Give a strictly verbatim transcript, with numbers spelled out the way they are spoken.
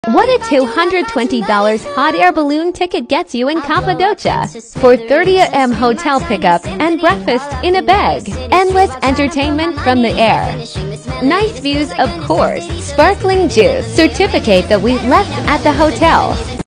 What a two hundred twenty dollar hot air balloon ticket gets you in Cappadocia for thirty a m hotel pickup and breakfast in a bag. Endless entertainment from the air. Nice views, of course. Sparkling juice. Certificate that we left at the hotel.